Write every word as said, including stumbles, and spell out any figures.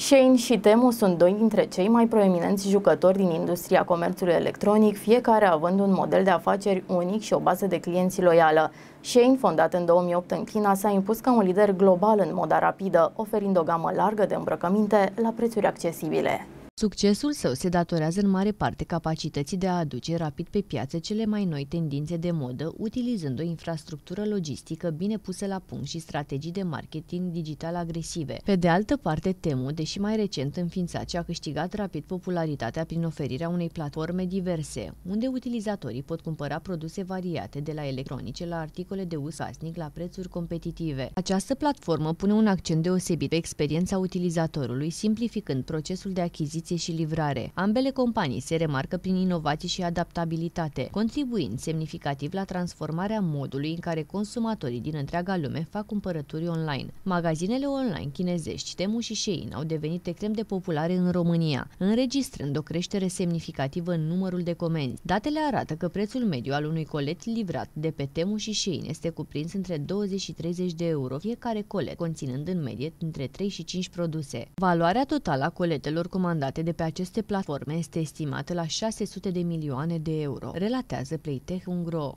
Shein și Temu sunt doi dintre cei mai proeminenți jucători din industria comerțului electronic, fiecare având un model de afaceri unic și o bază de clienți loială. Shein, fondat în două mii opt în China, s-a impus ca un lider global în moda rapidă, oferind o gamă largă de îmbrăcăminte la prețuri accesibile. Succesul său se datorează în mare parte capacității de a aduce rapid pe piață cele mai noi tendințe de modă, utilizând o infrastructură logistică bine pusă la punct și strategii de marketing digital agresive. Pe de altă parte, Temu, deși mai recent înființat și a câștigat rapid popularitatea prin oferirea unei platforme diverse, unde utilizatorii pot cumpăra produse variate de la electronice la articole de uz casnic la prețuri competitive. Această platformă pune un accent deosebit pe experiența utilizatorului, simplificând procesul de achiziție și livrare. Ambele companii se remarcă prin inovații și adaptabilitate, contribuind semnificativ la transformarea modului în care consumatorii din întreaga lume fac cumpărături online. Magazinele online chinezești Temu și Shein au devenit extrem de populare în România, înregistrând o creștere semnificativă în numărul de comenzi. Datele arată că prețul mediu al unui colet livrat de pe Temu și Shein este cuprins între douăzeci și treizeci de euro, fiecare colet conținând în medie între trei și cinci produse. Valoarea totală a coletelor comandate de pe aceste platforme este estimată la șase sute de milioane de euro, relatează Playtech Ungro.